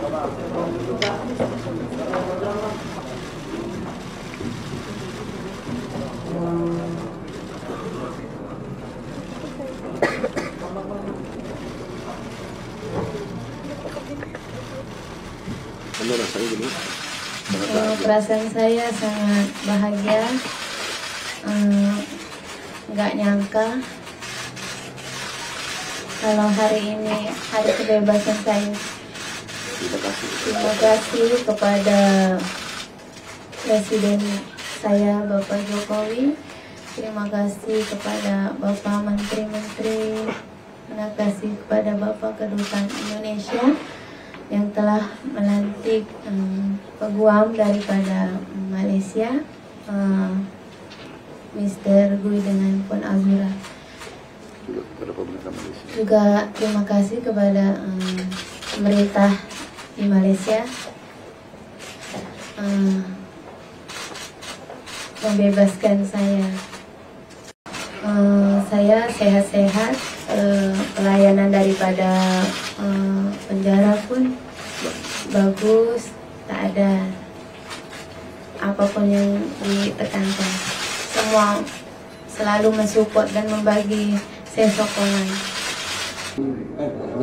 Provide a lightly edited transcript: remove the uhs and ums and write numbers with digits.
Perasaan saya sangat bahagia, nggak nyangka kalau hari ini hari kebebasan saya. Terima kasih kepada Presiden saya Bapak Jokowi, terima kasih kepada Bapak Menteri-Menteri, terima kasih kepada Bapak Kedutaan Indonesia yang telah melantik peguam daripada Malaysia, Mr. Gui dengan Puan Azura. Juga terima kasih kepada pemerintah di Malaysia membebaskan saya. Saya sehat-sehat, pelayanan daripada penjara pun bagus, tak ada apapun yang ditekankan. Semua selalu mensupport dan membagi saya sokongan.